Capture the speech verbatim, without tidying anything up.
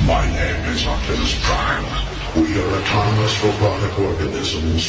My name is Optimus Prime. We are autonomous robotic organisms